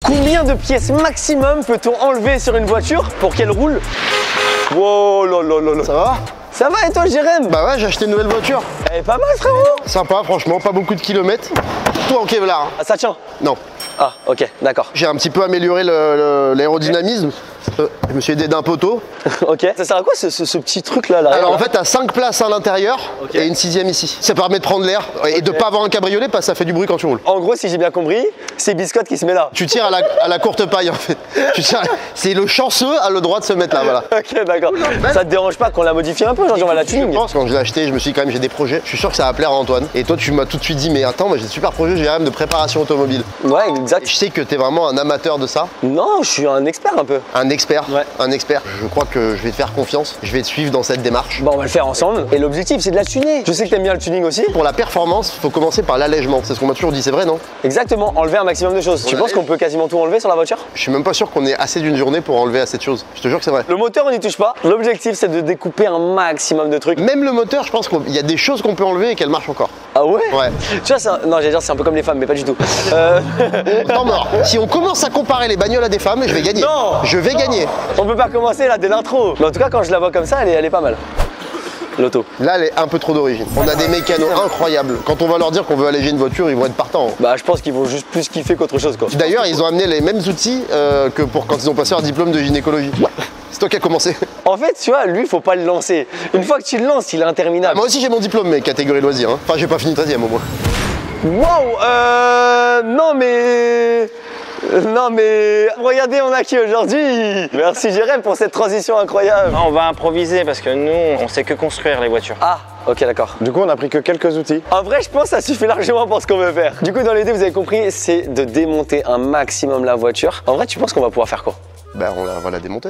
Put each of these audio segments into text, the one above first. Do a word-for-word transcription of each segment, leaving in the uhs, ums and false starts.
Combien de pièces maximum peut-on enlever sur une voiture pour qu'elle roule? Wow, là, là, là, là. Ça va? Ça va et toi, Jérém? Bah ouais, j'ai acheté une nouvelle voiture. Elle est pas mal, frérot. Sympa, franchement, pas beaucoup de kilomètres. Tout en Kevlar. Hein. Ah, ça tient? Non. Ah, ok, d'accord. J'ai un petit peu amélioré l'aérodynamisme. Euh, je me suis aidé d'un poteau. Ok. Ça sert à quoi ce, ce, ce petit truc là, là Alors en fait, t'as cinq places à l'intérieur okay. et une sixième ici. Ça permet de prendre l'air et de okay. pas avoir un cabriolet parce que ça fait du bruit quand tu roules. En gros, si j'ai bien compris, c'est Biscotte qui se met là. Tu tires à la, à la courte paille en fait. C'est le chanceux a le droit de se mettre là, voilà. Ok, d'accord. Ça te dérange pas qu'on la modifie un peu, genre on va la tuning? Je pense, quand je l'ai acheté, je me suis dit quand même j'ai des projets. Je suis sûr que ça va plaire à Antoine. Et toi, tu m'as tout de suite dit, mais attends, moi j'ai des super projets, j'ai quand même de préparation automobile. Ouais, exact. Et je sais que t'es vraiment un amateur de ça. Non, je suis un expert un peu. Un expert. Ouais. Un expert. Je crois que je vais te faire confiance. Je vais te suivre dans cette démarche. Bon, on va le faire ensemble. Et l'objectif, c'est de la tuner. Je sais que t'aimes bien le tuning aussi. Pour la performance, faut commencer par l'allègement. C'est ce qu'on m'a toujours dit, c'est vrai, non? Exactement, enlever un maximum de choses. On tu penses qu'on peut quasiment tout enlever sur la voiture? Je suis même pas sûr qu'on ait assez d'une journée pour enlever assez de choses. Je te jure que c'est vrai. Le moteur, on n'y touche pas. L'objectif, c'est de découper un maximum de trucs. Même le moteur, je pense qu'il y a des choses qu'on peut enlever et qu'elles marchent encore. Ah ouais? Ouais. Tu vois, un... non, j'allais dire c'est un peu comme les femmes, mais pas du tout. Euh... Non, mort. Si on commence à comparer les bagnoles à des femmes, je vais gagner. Non. Je vais non. gagner. On peut pas commencer là dès l'intro. Mais en tout cas, quand je la vois comme ça, elle est, elle est pas mal. L'auto. Là, elle est un peu trop d'origine. On a des mécanos incroyables. Quand on va leur dire qu'on veut alléger une voiture, ils vont être partants. Bah, je pense qu'ils vont juste plus kiffer qu'autre chose, quoi. D'ailleurs, ils ont amené les mêmes outils euh, que pour quand ils ont passé leur diplôme de gynécologie. C'est toi qui as commencé. En fait, tu vois, lui, faut pas le lancer. Une fois que tu le lances, il est interminable. Ah, moi aussi, j'ai mon diplôme, mais catégorie loisirs. Hein. Enfin, j'ai pas fini treizième au moins. Waouh, euh... Non, mais... Non mais regardez, on a qui aujourd'hui? Merci Jérém pour cette transition incroyable. On va improviser parce que nous, on sait que construire les voitures. Ah, ok, d'accord. Du coup, on a pris que quelques outils. En vrai, je pense que ça suffit largement pour ce qu'on veut faire. Du coup, dans l'idée, vous avez compris, c'est de démonter un maximum la voiture. En vrai, tu penses qu'on va pouvoir faire quoi? Bah, on, la, on va la démonter.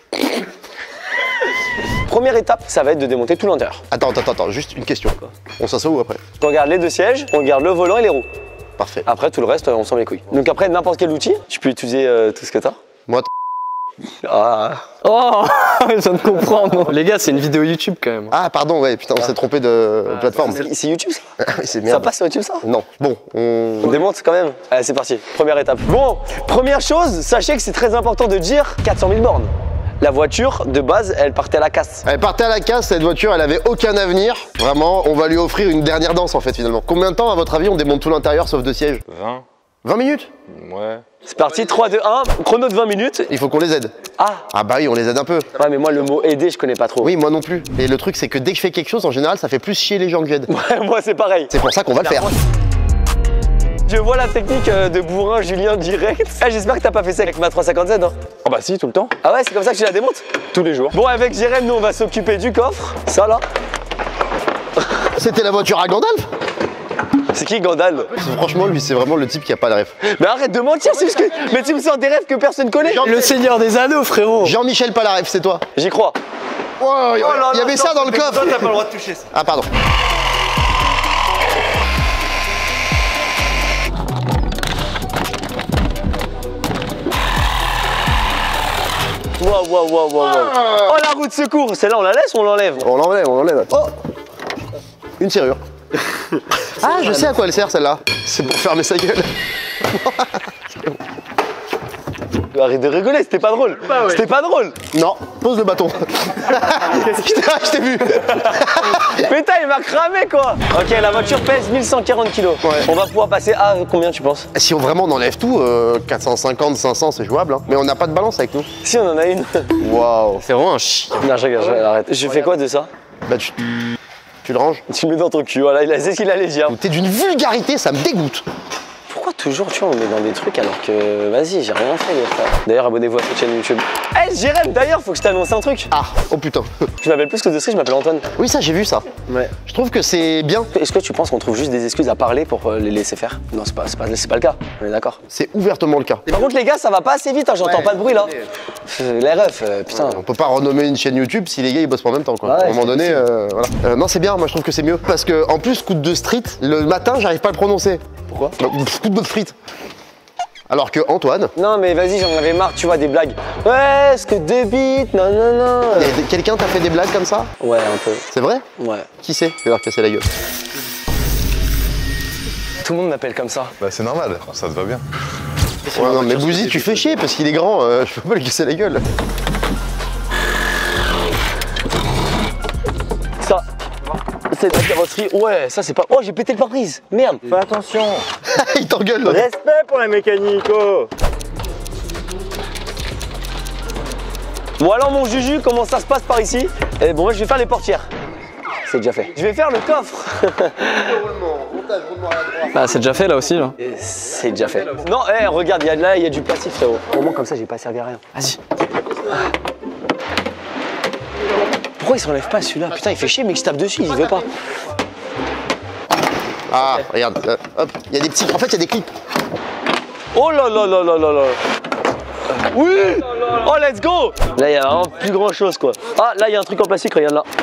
Première étape, ça va être de démonter tout l'intérieur. Attends, attends, attends, juste une question. On s'assoit où après? On garde les deux sièges, on garde le volant et les roues. Parfait. Après, tout le reste, on s'en met les couilles. Donc après, n'importe quel outil, tu peux utiliser euh, tout ce que t'as. Moi, Ah. Oh, je viens de comprendre. Les gars, c'est une vidéo YouTube quand même. Ah, pardon, ouais, putain, on s'est trompé de Ah, plateforme. C'est YouTube ça? C'est Ça merde. passe sur YouTube ça? Non. Bon, on... On démonte quand même? Allez, c'est parti. Première étape. Bon, première chose, sachez que c'est très important de dire quatre cent mille bornes. La voiture, de base, elle partait à la casse. Elle partait à la casse, cette voiture, elle avait aucun avenir. Vraiment, on va lui offrir une dernière danse en fait finalement. Combien de temps à votre avis on démonte tout l'intérieur sauf deux sièges? vingt. vingt minutes? Ouais. C'est parti, trois, deux, un, chrono de vingt minutes. Il faut qu'on les aide. Ah, Ah bah oui, on les aide un peu. ouais, mais moi, le mot aider, je connais pas trop. Oui, moi non plus. Et le truc, c'est que dès que je fais quelque chose, en général, ça fait plus chier les gens que j'aide. Ouais, moi, c'est pareil. C'est pour ça qu'on va le faire. Je vois la technique euh, de bourrin Julien direct. Eh, j'espère que t'as pas fait ça avec ma trois cent cinquante Z. Hein. Ah bah si, tout le temps. Ah ouais, c'est comme ça que tu la démontes? Tous les jours. Bon, avec Jérém, nous, on va s'occuper du coffre. Ça, là. C'était la voiture à Gandalf? C'est qui Gandalf? Franchement, lui, c'est vraiment le type qui a pas de rêve. Mais arrête de mentir, c'est juste que... Mais tu me sors des rêves que personne connaît. Le Seigneur des Anneaux, frérot. Jean-Michel Palaref, c'est toi. J'y crois. Oh, il y, Oh là il y là, avait non, ça dans le mais coffre. toi, t'as pas le droit de toucher ça. Ah, pardon. Waouh, waouh, waouh, waouh. Oh, la roue de secours. Celle-là, on la laisse ou on l'enlève? On l'enlève, on l'enlève. Oh, une serrure. Ah, je sais à quoi elle sert celle-là. C'est pour fermer sa gueule. Arrête de rigoler, c'était pas drôle. Bah ouais. C'était pas drôle. Non, pose le bâton. je t'ai- je t'ai vu. Putain, il m'a cramé quoi. Ok, la voiture pèse mille cent quarante kilos. Ouais. On va pouvoir passer à combien tu penses? Si on vraiment on enlève tout, euh, quatre cent cinquante, cinq cents, c'est jouable. Hein. Mais on n'a pas de balance avec nous. Si, on en a une. Waouh. C'est vraiment un chien. Non, je regarde, je regarde, arrête. Je fais quoi de ça? Bah tu, tu le ranges. Tu le mets dans ton cul, voilà, il a c'est ce qu'il allait dire. T'es d'une vulgarité, ça me dégoûte. Pourquoi toujours, tu vois, on met dans des trucs alors que... Vas-y, j'ai rien fait, les frères. D'ailleurs, abonnez-vous à cette chaîne YouTube. Eh, hey, Jérém, d'ailleurs, faut que je t'annonce un truc. Ah, oh putain. Je m'appelle plus que de je m'appelle Antoine. Oui, ça j'ai vu ça. Ouais. Je trouve que c'est bien. Est-ce que tu penses qu'on trouve juste des excuses à parler pour euh, les laisser faire? Non, c'est pas, c'est pas, c'est pas le cas, on est d'accord. C'est ouvertement le cas. Par contre, les gars, ça va pas assez vite, hein, j'entends Ouais. pas de bruit là. Euh, Les refs, euh, putain. On peut pas renommer une chaîne YouTube si les gars ils bossent pas en même temps quoi. Ouais, à un moment c'est donné, possible. euh, voilà. Euh, non c'est bien, moi je trouve que c'est mieux. Parce que en plus coup de street, le matin j'arrive pas à le prononcer. Pourquoi? Bah, coup de frites. Alors que Antoine, Non, mais vas-y, j'en avais marre, tu vois, des blagues. Ouais, est-ce que deux bits? Non, non, non. et quelqu'un t'a fait des blagues comme ça? Ouais, un peu. C'est vrai? Ouais. Qui c'est? Je vais leur casser la gueule. Tout le monde m'appelle comme ça. Bah c'est normal, ça te va bien. Ouais, non, mais Bouzy, tu fais chier parce qu'il est grand, euh, je peux pas lui casser la gueule. Ça, c'est la carrosserie. Ouais, ça c'est pas. Oh, j'ai pété le pare-brise. Merde. Fais attention. Il t'engueule là. Respect pour la mécanique, oh. Bon alors mon Juju, comment ça se passe par ici? Eh bon, moi je vais faire les portières. C'est déjà fait. Je vais faire le coffre. Bah, c'est déjà fait là aussi, là. Et c'est déjà fait. Non, eh, regarde, y a, là, il y a du plastique, frérot. Au moins, comme ça, j'ai pas servi à rien. Vas-y. Pourquoi il s'enlève pas celui-là? Putain, il fait chier, mais il se tape dessus, il veut pas. Ah, regarde, euh, hop, il y a des petits. En fait, il y a des clips. Oh là là là là là là. Oui. Oh, let's go. Là, il y a vraiment plus grand chose, quoi. Ah, là, il y a un truc en plastique, regarde là.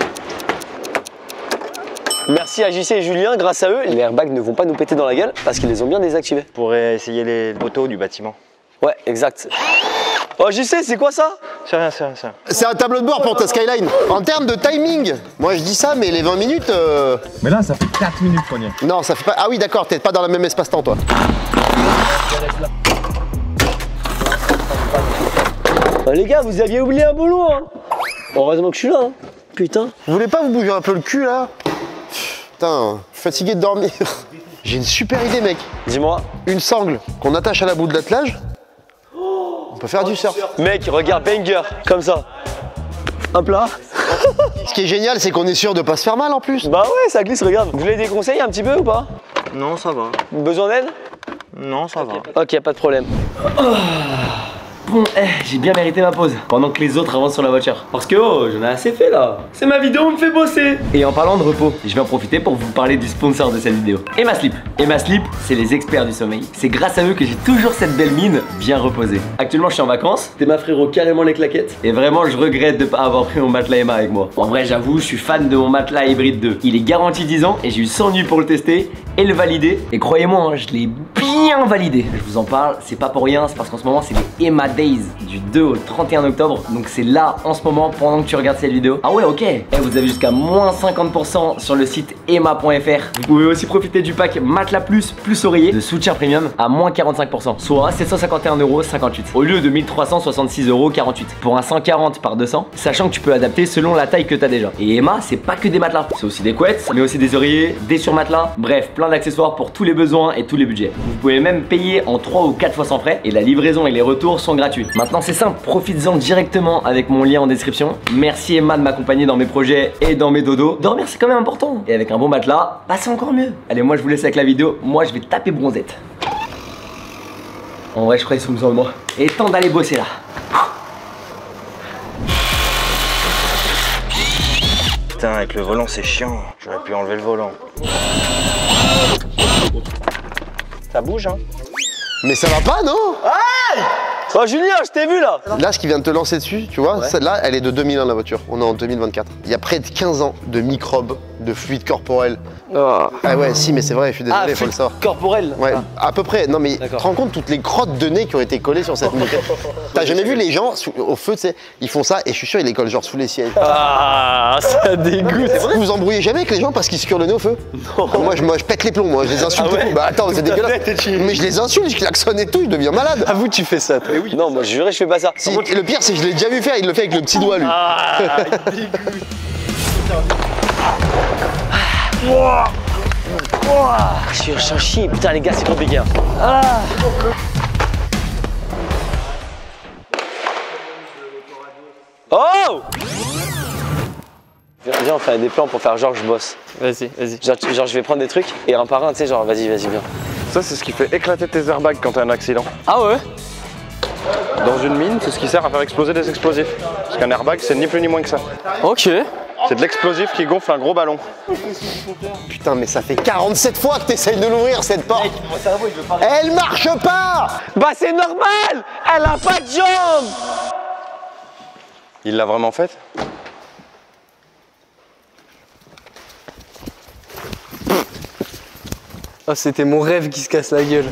Merci à J C et Julien, grâce à eux, les airbags ne vont pas nous péter dans la gueule parce qu'ils les ont bien désactivés. On pourrait essayer les poteaux du bâtiment. Ouais, exact. Oh, J C, c'est quoi ça? C'est rien, c'est rien, c'est rien. C'est un tableau de bord pour ta Skyline. En termes de timing, moi je dis ça, mais les vingt minutes. Euh... Mais là, ça fait quatre minutes qu'on y est. Non, ça fait pas. Ah oui, d'accord, t'es pas dans le même espace-temps, toi. Oh, les gars, vous aviez oublié un boulot, hein. Heureusement que je suis là, hein. Putain. Vous voulez pas vous bouger un peu le cul là? Putain, je suis fatigué de dormir. J'ai une super idée, mec. Dis-moi. Une sangle qu'on attache à la bout de l'attelage. On peut faire du surf. Mec, regarde, banger, comme ça. Hop là. Ce qui est génial, c'est qu'on est sûr de pas se faire mal en plus. Bah ouais, ça glisse, regarde. Vous voulez des conseils un petit peu ou pas? Non, ça va. Besoin d'aide? Non, ça va. Ok, pas de problème. Bon, eh, j'ai bien mérité ma pause pendant que les autres avancent sur la voiture. Parce que oh, j'en ai assez fait là. C'est ma vidéo, on me fait bosser. Et en parlant de repos, je vais en profiter pour vous parler du sponsor de cette vidéo. Emma Sleep. Emma Sleep, c'est les experts du sommeil. C'est grâce à eux que j'ai toujours cette belle mine bien reposée. Actuellement, je suis en vacances. T'es ma frérot carrément les claquettes. Et vraiment, je regrette de pas avoir pris mon matelas Emma avec moi. En vrai, j'avoue, je suis fan de mon matelas Hybrid deux. Il est garanti dix ans et j'ai eu cent nuits pour le tester et le valider. Et croyez-moi, hein, je l'ai bien validé. Je vous en parle, c'est pas pour rien, c'est parce qu'en ce moment, c'est les Emma Days du deux au trente et un octobre. Donc c'est là en ce moment pendant que tu regardes cette vidéo. Ah ouais, ok. Et vous avez jusqu'à moins cinquante pour cent sur le site emma point F R. Vous pouvez aussi profiter du pack Matelas Plus plus oreiller de soutien premium à moins quarante-cinq pour cent, soit sept cent cinquante et un euros cinquante-huit au lieu de mille trois cent soixante-six euros quarante-huit pour un cent quarante par deux cents, sachant que tu peux adapter selon la taille que tu as déjà. Et Emma, c'est pas que des matelas, c'est aussi des couettes, mais aussi des oreillers, des surmatelas, bref, plein d'accessoires pour tous les besoins et tous les budgets. Vous pouvez même payer en trois ou quatre fois sans frais et la livraison et les retours sont gratuits. Maintenant c'est simple, profites-en directement avec mon lien en description. Merci Emma de m'accompagner dans mes projets et dans mes dodos. Dormir c'est quand même important. Et avec un bon matelas, bah c'est encore mieux. Allez, moi je vous laisse avec la vidéo, moi je vais taper bronzette. En vrai je crois qu'ils ont besoin de moi. Et temps d'aller bosser là. Putain, avec le volant c'est chiant. J'aurais pu enlever le volant. Ça bouge, hein? Mais ça va pas, non? Oh Julien, je t'ai vu là. Là, ce qui vient de te lancer dessus, tu vois, Ouais. celle-là, elle est de deux mille un la voiture. On est en deux mille vingt-quatre. Il y a près de quinze ans de microbes, de fluide corporel. Ah ouais, si, mais c'est vrai, je suis désolé, Ah, il faut le savoir. corporel. Ouais, à peu près. Non mais tu te D'accord. rends compte toutes les crottes de nez qui ont été collées sur cette moquette. T'as jamais vu les gens sous- au feu, tu sais, ils font ça et je suis sûr ils les collent genre sous les sièges. Ah, ça dégoûte. Vous vous embrouillez jamais avec les gens parce qu'ils se curent le nez au feu? Moi je, moi je pète les plombs, moi je les insulte Ah ouais et tout. Bah attends, c'est dégueulasse. net et tu- Mais je les insulte, je klaxonne et tout, je deviens malade. Avoue, tu fais ça. Toi. Non, moi je jurais, je fais pas ça. Si, et le pire c'est que je l'ai déjà vu faire, il le fait avec le petit doigt lui. Ah, il dégoûte. Wouah. Wouah. Je suis je suis un chien. Putain, les gars, c'est compliqué. Hein. Ah. Oh. Viens, viens, on fait des plans pour faire genre je bosse. Vas-y, vas-y. Genre, tu- genre je vais prendre des trucs et un par un, tu sais, genre vas-y, vas-y, viens. Ça, c'est ce qui fait éclater tes airbags quand t'as un accident. Ah ouais? Dans une mine, c'est ce qui sert à faire exploser des explosifs. Parce qu'un airbag, c'est ni plus ni moins que ça. Ok. C'est de l'explosif qui gonfle un gros ballon. Putain mais ça fait quarante-sept fois que t'essayes de l'ouvrir cette porte. Elle marche pas. Bah c'est normal. Elle a pas de jambes. Il l'a vraiment faite? Oh, c'était mon rêve qui se casse la gueule.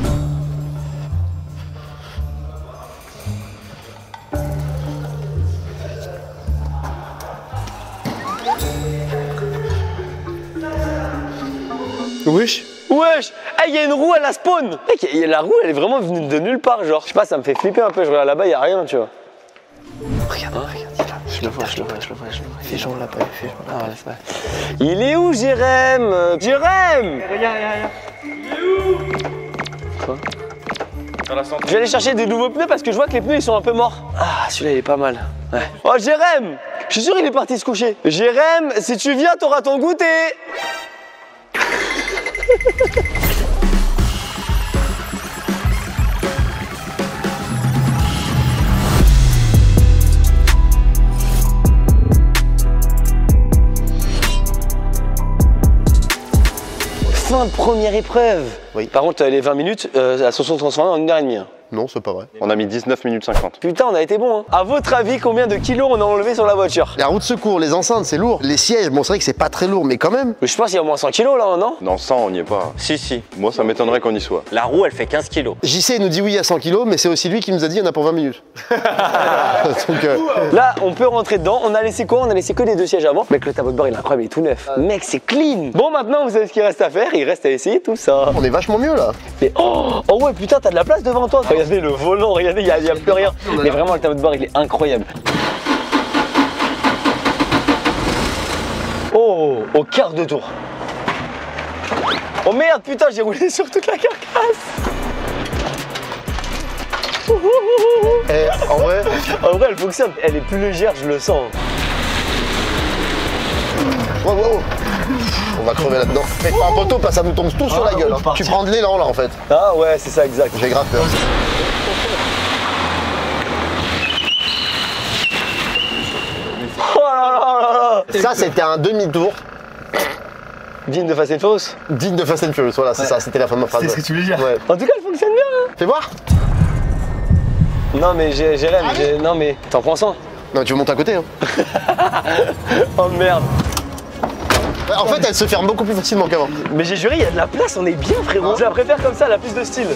Wesh. Wesh. il y a une roue à la spawn. Mec, y a- la roue, elle est vraiment venue de nulle part, genre. Je sais pas, ça me fait flipper un peu. Je regarde là-bas, il y a rien, tu vois. Regarde, regarde, il est là. Je le vois, je le vois, je le vois, je le vois. Il fait genre là-bas, il fait genre là. Ah, ouais, c'est vrai. Il est où, Jérém? Jérém! Regarde, regarde, Quoi? Dans la centrale. Je vais aller chercher des nouveaux pneus parce que je vois que les pneus ils sont un peu morts. Ah, celui-là il est pas mal. Ouais. Oh, Jérém! Je suis sûr il est parti se coucher. Jérém, si tu viens, t'auras ton goûter. Fin de première épreuve. Oui. Par contre, les vingt minutes, euh, elles se sont transformées en une heure et demie. Hein. Non, c'est pas vrai. On a mis dix-neuf minutes cinquante. Putain, on a été bon. Hein. À votre avis, combien de kilos on a enlevé sur la voiture? La roue de secours, les enceintes, c'est lourd. Les sièges, bon, c'est vrai que c'est pas très lourd, mais quand même. Je pense qu'il y a au moins cent kilos là, non? Non, cent, on n'y est pas. Si, si. Moi, ça m'étonnerait qu'on y soit. La roue, elle fait quinze kilos. J C nous dit oui à cent kilos, mais c'est aussi lui qui nous a dit il y en a pour vingt minutes. Donc, euh, Là, on peut rentrer dedans. On a laissé quoi? On a laissé que les deux sièges avant. Mec, le tableau de bord, il est incroyable, il est tout neuf. Mec, c'est clean. Bon, maintenant, vous savez ce qu'il reste à faire. Il reste à essayer tout ça. on est vachement mieux là. Mais oh, oh ouais, putain, t'as de la place devant toi. Regardez le volant, regardez, il n'y a, y a plus rien. Mais vraiment, le tableau de bord, il est incroyable. Oh, au quart de tour. Oh merde, putain, j'ai roulé sur toute la carcasse. Eh, en vrai, En vrai, elle fonctionne. Elle est plus légère, je le sens. wow, wow. On va crever là-dedans. Faites pas un poteau, parce que ça nous tombe tout sur la gueule. Hein. Tu prends de l'élan là en fait. Ah ouais, c'est ça, exact. J'ai grave peur. Oh là là là là. Ça, c'était un demi-tour Digne de Fast and Furious. digne de Fast and Furious. Voilà, c'est ça, c'était la fin de ma phrase. C'est ce que tu voulais dire. Ouais. En tout cas, elle fonctionne bien. Hein. Fais voir. Non mais j'ai Jérém, j'ai- non mais t'en prends soin. Non, tu veux monter à côté. Hein. Oh merde. Ouais, en fait, elle se ferme beaucoup plus facilement qu'avant. Mais j'ai juré, il y a de la place, on est bien frérot. Je la préfère comme ça, elle a plus de style.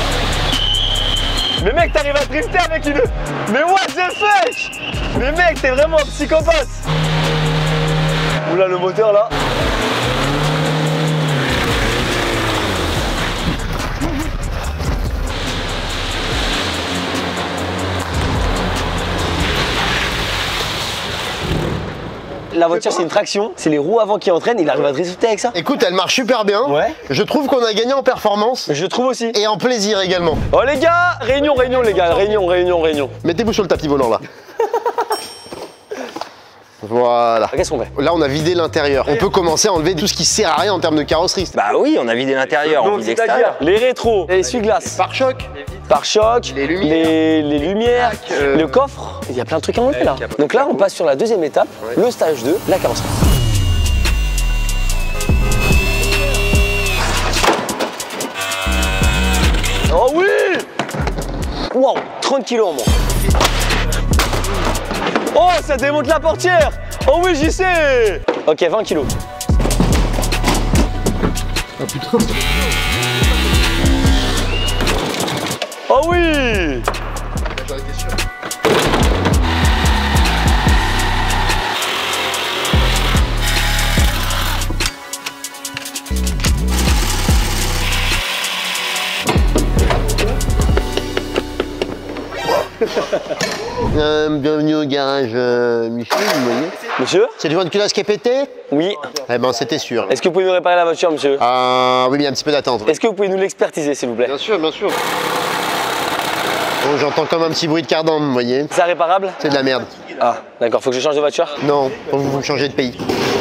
Mais mec, t'arrives à drifter avec une... Mais what the fuck? Mais mec, t'es vraiment un psychopathe. Oula, le moteur là. La voiture, c'est une traction, c'est les roues avant qui entraînent, il arrive à drifter avec ça. Écoute, elle marche super bien. Ouais. Je trouve qu'on a gagné en performance Je trouve aussi. et en plaisir également. Oh les gars, réunion, réunion les gars, réunion, réunion, réunion. Mettez-vous sur le tapis volant là. Voilà. Qu'est-ce qu'on fait? Là, on a vidé l'intérieur. On peut commencer à enlever tout ce qui sert à rien en termes de carrosserie. Bah oui, on a vidé l'intérieur, on Donc, vide c'est-à-dire l'extérieur. les rétros, les essuie-glaces, Pare-choc. pare-choc, Les lumières. les, les lumières, euh, le coffre. Il y a plein de trucs à enlever là. Donc là, on passe sur la deuxième étape, le stage deux, la carrosserie. Oh oui! Wow, trente kilos en moins. Oh, ça démonte la portière! Oh oui, j'y sais! Ok, vingt kilos. Oh oui! Euh, bienvenue au garage euh, Michel, vous voyez. Monsieur? C'est du vent de culasse qui est pété? Oui. Eh ben, c'était sûr. Est-ce que vous pouvez nous réparer la voiture, monsieur? Ah oui, mais il y a un petit peu d'attente. Est-ce que vous pouvez nous l'expertiser, s'il vous plaît? Bien sûr, bien sûr. Oh, j'entends comme un petit bruit de cardan, vous voyez. C'est réparable? C'est de la merde. Ah, d'accord, faut que je change de voiture? Non, faut que vous changez de pays.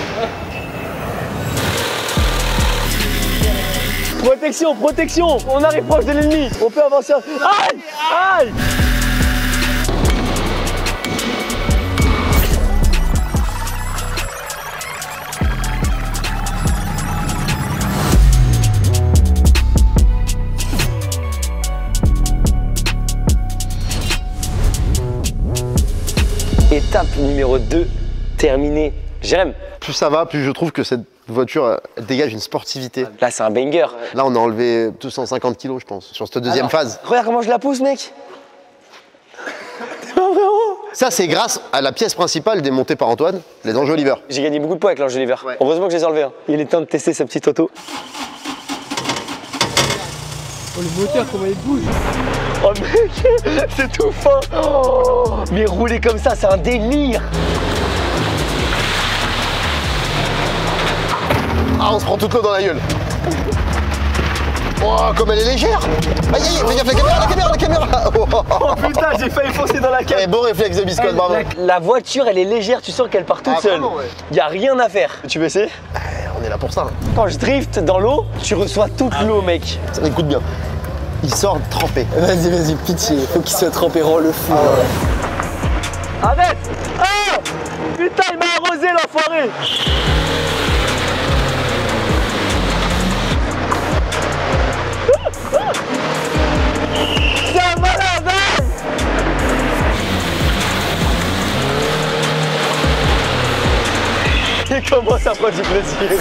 Protection, protection! On arrive proche de l'ennemi! On peut avancer. Aïe! Aïe! Étape numéro deux, terminée. Jérém, Plus ça va, plus je trouve que cette voiture elle dégage une sportivité. là c'est un banger. Là, on a enlevé deux cent cinquante kilos, je pense, sur cette deuxième Alors, phase. Regarde comment je la pousse, mec. T'es pas vraiment. Ça, c'est grâce à la pièce principale démontée par Antoine, les enjoliveurs. J'ai gagné beaucoup de poids avec l'Angeliver. Heureusement que je les ai enlevés. Hein. Il est temps de tester sa petite auto. Oh, le moteur, comment il bouge. Oh mec, c'est tout fin. Oh, mais rouler comme ça, c'est un délire. Ah, on se prend toute l'eau dans la gueule. Oh, comme elle est légère. Aïe, aïe, fais gaffe, la caméra, la caméra, la caméra. Oh putain, j'ai failli foncer dans la Eh, cave. bon réflexe de biscotte, bravo. La, la voiture, elle est légère, tu sens qu'elle part toute Ah, seule. vraiment, ouais. Y a rien à faire. Tu veux essayer? On est là pour ça. Quand je drift dans l'eau, tu reçois toute l'eau, mec. Ça m'écoute bien. Il sort trempé. Vas-y, vas-y, pitié. Faut qu'il soit trempé, rend le fou. Arrête! Ah! Putain, il m'a arrosé, l'enfoiré! C'est un malade, hein! Il commence à prendre du plaisir.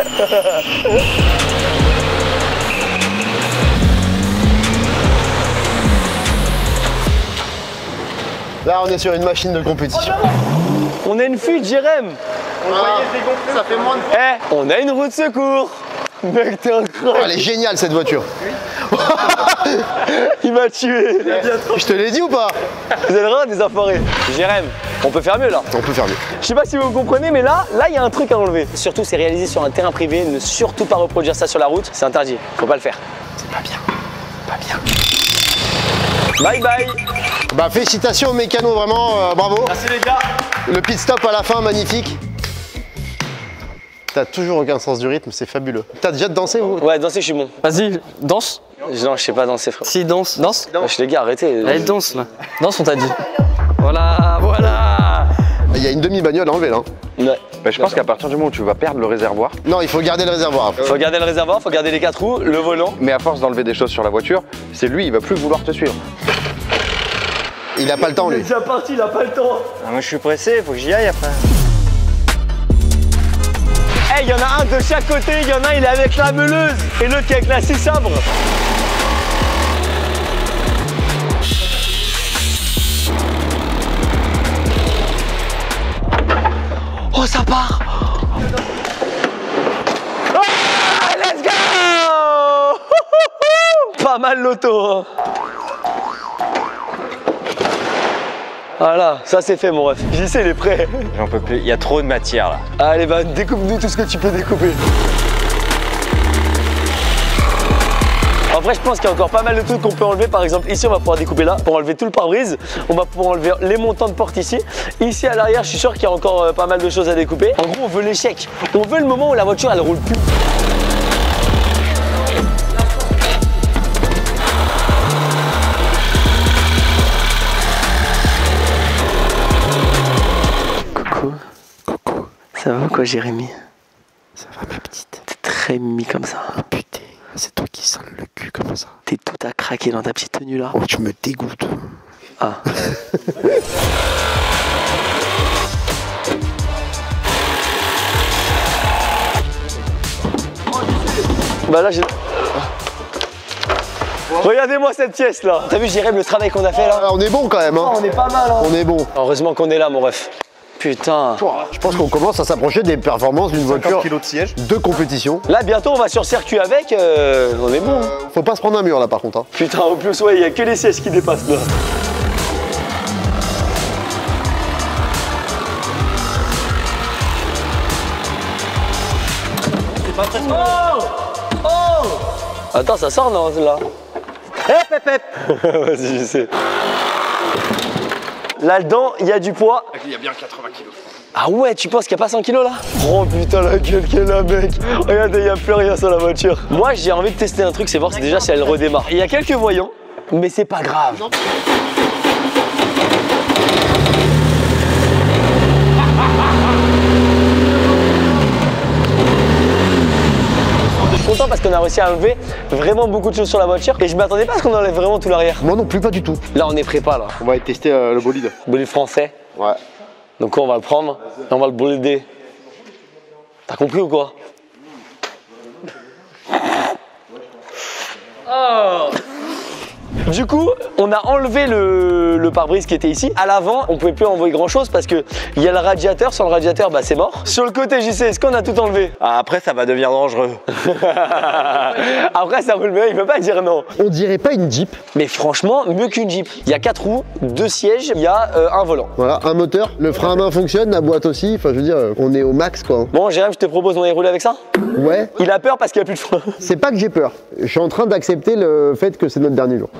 Là, on est sur une machine de compétition. On a une fuite, Jérém! Ça fait moins de... Eh, on a une roue de secours! Mec, t'es un crack! Elle est géniale cette voiture. Il m'a tué! Je te l'ai dit ou pas? Vous avez le droit des enfoirés. Jérém, on peut faire mieux là. On peut faire mieux. Je sais pas si vous comprenez, mais là, là, il y a un truc à enlever. Surtout, c'est réalisé sur un terrain privé. Ne surtout pas reproduire ça sur la route. C'est interdit. Faut pas le faire. C'est pas bien. Pas bien. Bye bye. Bah félicitations aux mécanos, vraiment, euh, bravo. Merci les gars. Le pit stop à la fin, magnifique. T'as toujours aucun sens du rythme, c'est fabuleux. T'as déjà dansé ou? Ouais, danser, je suis bon. Vas-y, danse. Non, je sais pas danser, frère. Si, danse, danse. Wesh, les gars, arrêtez. Allez, danse là. Danse, on t'a dit. Voilà, voilà. Il y a une demi-bagnole à enlever là. Ouais. Bah, je pense qu'à partir du moment où tu vas perdre le réservoir, Non, il faut garder le réservoir. Faut garder le réservoir, faut garder les quatre roues, le volant. mais à force d'enlever des choses sur la voiture, c'est lui, il va plus vouloir te suivre. Il a pas le temps lui. déjà parti, il a pas le temps. Ah, moi je suis pressé, faut que j'y aille après. Eh, il y en a un de chaque côté, il y en a un, il est avec la meuleuse et l'autre qui est avec la scie sabre. Oh, ça part. Ah, let's go. Pas mal l'auto, hein. Voilà, ça c'est fait mon ref. J'y sais, il est prêt. J'en peux plus, il y a trop de matière là. Allez, bah découpe-nous tout ce que tu peux découper. En vrai, je pense qu'il y a encore pas mal de trucs qu'on peut enlever. Par exemple, ici, on va pouvoir découper là pour enlever tout le pare-brise. On va pouvoir enlever les montants de porte ici. Ici, à l'arrière, je suis sûr qu'il y a encore euh, pas mal de choses à découper. En gros, on veut l'échec. On veut le moment où la voiture, elle roule plus. Coucou. Coucou. Ça va quoi, Jérémy? Ça va ma petite. T'es très mimi comme ça. Putain, c'est toi qui sale le cul comme ça. T'es tout à craquer dans ta petite tenue là. Oh, tu me dégoûtes. Ah. Bah là j'ai... Regardez-moi cette pièce là. T'as vu Jérém le travail qu'on a fait là? Ah, on est bon quand même hein. On est pas mal hein. On est bon. Heureusement qu'on est là mon ref. Putain. Je pense qu'on commence à s'approcher des performances d'une voiture kilos de siège. de compétition. Là bientôt on va sur circuit avec, euh, on est bon. Faut pas se prendre un mur là par contre hein. Putain au plus ouais, il y a que les sièges qui dépassent là. C'est pas très oh oh attends, ça sort non là. Hep hep hep. Vas-y, je sais. Là-dedans, il y a du poids. Il y a bien quatre-vingts kilos. Ah ouais, tu penses qu'il n'y a pas cent kilos là? Oh putain la gueule qu'elle a mec. Regardez, il n'y a plus rien sur la voiture. Moi j'ai envie de tester un truc, c'est voir déjà si elle redémarre. Il y a quelques voyants, mais c'est pas grave. Je suis content parce qu'on a réussi à enlever vraiment beaucoup de choses sur la voiture et je m'attendais pas à ce qu'on enlève vraiment tout l'arrière. Moi non plus pas du tout. Là on est prépa là. On va tester euh, le bolide. Bolide français. Ouais. Donc on va le prendre et on va le bolider. T'as compris ou quoi? Oh Du coup, on a enlevé le, le pare-brise qui était ici. À l'avant, on pouvait plus envoyer grand chose parce que il y a le radiateur. Sans le radiateur, bah c'est mort. Sur le côté, J C, est-ce qu'on a tout enlevé? Ah, après, ça va devenir dangereux. Après, ça roule mieux, il peut pas dire non. On dirait pas une Jeep. Mais franchement, mieux qu'une Jeep. Il y a quatre roues, deux sièges, il y a euh, un volant. Voilà, un moteur, le frein à main fonctionne, la boîte aussi. Enfin, je veux dire, on est au max quoi. Bon, Jérém, je te propose on y rouler avec ça. Ouais. Il a peur parce qu'il n'y a plus de frein. C'est pas que j'ai peur. Je suis en train d'accepter le fait que c'est notre dernier jour.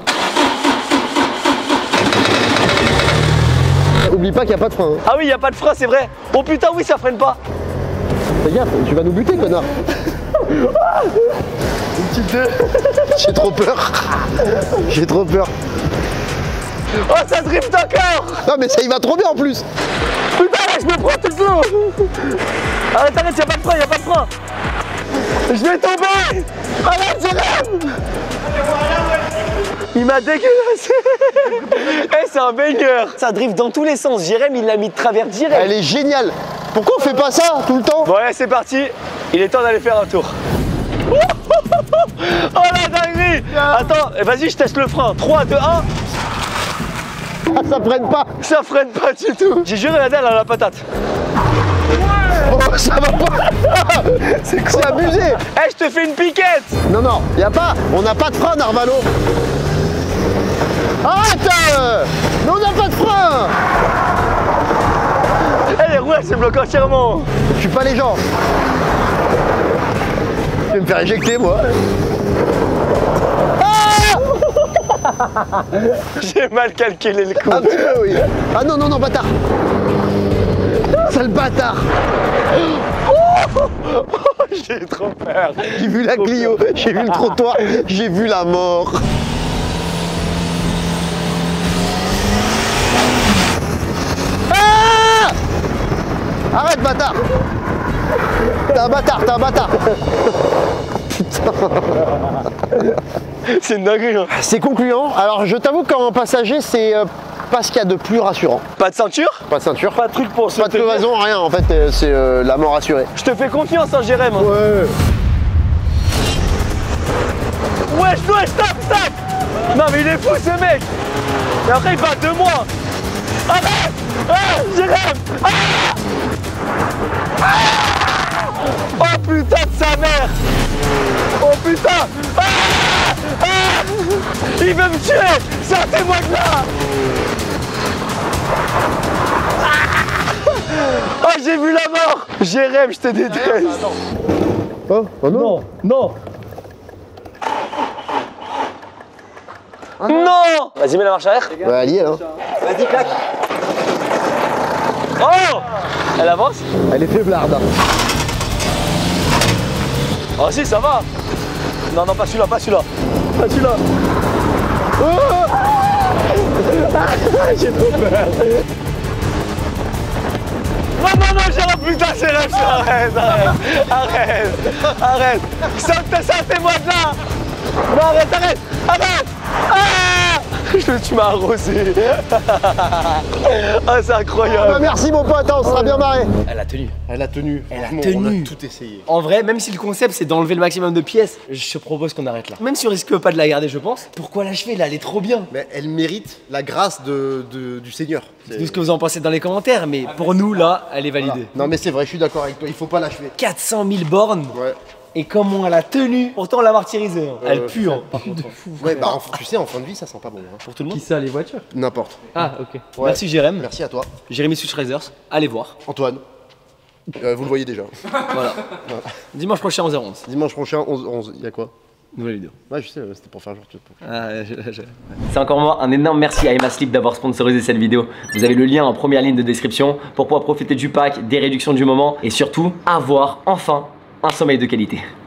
Oublie pas qu'il n'y a pas de frein. Hein. Ah oui, il n'y a pas de frein, c'est vrai. Oh putain, oui, ça freine pas. Fais gaffe, tu vas nous buter, connard. Une petite deux. J'ai trop peur. J'ai trop peur. Oh, ça drift encore. Non, mais ça y va trop bien en plus. Putain, là, je me prends toute l'eau. Arrête, arrête, y'a pas de frein, y'a pas de frein. Je vais tomber. Arrête, Jérém. Il m'a dégueulassé. Eh, c'est un banger. Ça drift dans tous les sens. Jérém, il l'a mis de travers direct. Elle est géniale. Pourquoi on fait pas ça tout le temps? Bon, allez, c'est parti. Il est temps d'aller faire un tour. Oh la dinguerie. Attends, vas-y, je teste le frein. trois, deux, un. Ah, ça freine pas. Ça freine pas du tout. J'ai juré la dalle à la patate. Oh, ça va pas. C'est quoi? C'est abusé. Eh, je te fais une piquette. Non, non, y a pas. On n'a pas de frein, Narvalo. Arrête. Mais on n'a pas de frein. Eh, les roues, elles se bloquent entièrement. Je suis pas les gens. Je vais me faire éjecter, moi. J'ai mal calculé le coup. Un petit peu, oui. Ah non, non, non, bâtard. Sale bâtard. Oh, j'ai trop peur. J'ai vu la Clio, j'ai vu le trottoir, j'ai vu la mort. Ah! Arrête, bâtard. T'es un bâtard, t'es un bâtard. Putain. C'est une dinguerie. Hein. C'est concluant. Alors, je t'avoue qu'en passager, c'est euh, pas ce qu'il y a de plus rassurant. Pas de ceinture? Pas de ceinture. Pas de truc pour se Pas de cloison, rien. En fait, euh, c'est euh, la mort assurée. Je te fais confiance, hein, Jérém. Ouais. Wesh, wesh, tape, tape. Non, mais il est fou, ce mec. Et après, il part de moi. Arrête. Ah, Jérém. Ah. Ah. Oh putain de sa mère. Oh putain. Ah. Ah. Il veut me tuer. Sortez-moi de là. Ah. Oh, j'ai vu la mort. Jérém, je te déteste. Oh, oh non. Non. Non. Vas-y, mets la marche arrière. Ouais, allié, hein. Vas-y, claque. Oh. Elle avance. Elle est faiblarde. Oh si, ça va. Non, non, pas celui-là, pas celui-là. Pas celui-là. Oh. J'ai trop peur. Non, non, non, j'ai un putain, c'est là, arrête, arrête, arrête, arrête. Sortez, sortez-moi de là. Non, arrête, arrête, arrête. Ah. Tu m'as arrosé. Ah, c'est incroyable. Bah, merci mon pote, on sera bien marré. Elle a tenu. Elle a tenu. Elle a Franchement, tenu. On a tout essayé. En vrai, même si le concept c'est d'enlever le maximum de pièces, je te propose qu'on arrête là. Même si on risque pas de la garder, je pense. Pourquoi l'achever là? Elle est trop bien. Mais elle mérite la grâce de, de- du Seigneur. Dites-nous ce que vous en pensez dans les commentaires, mais pour nous là, elle est validée. Voilà. Non mais c'est vrai, je suis d'accord avec toi, il faut pas l'achever. quatre cent mille bornes. Ouais. Et comment elle a tenu. Pourtant on l'a martyrisée. Hein. Elle Euh, pue. Hein. De fou. Ouais, bah en- tu sais, en fin de vie, ça sent pas bon. hein. Pour tout le monde. ça, les voitures? N'importe. Ah, ok. Ouais. Merci Jérém. Merci à toi. Jérémy Switchrazers. Allez voir. Antoine. Euh, vous le voyez déjà. Voilà. Dimanche prochain onze heures onze. Dimanche prochain, onze onze, il y a quoi? Nouvelle vidéo. Ouais, je sais, c'était pour faire genre. Ah, je- je- C'est encore moi, un énorme merci à Emma Sleep d'avoir sponsorisé cette vidéo. Vous avez le lien en première ligne de description pour pouvoir profiter du pack, des réductions du moment et surtout avoir enfin un sommeil de qualité.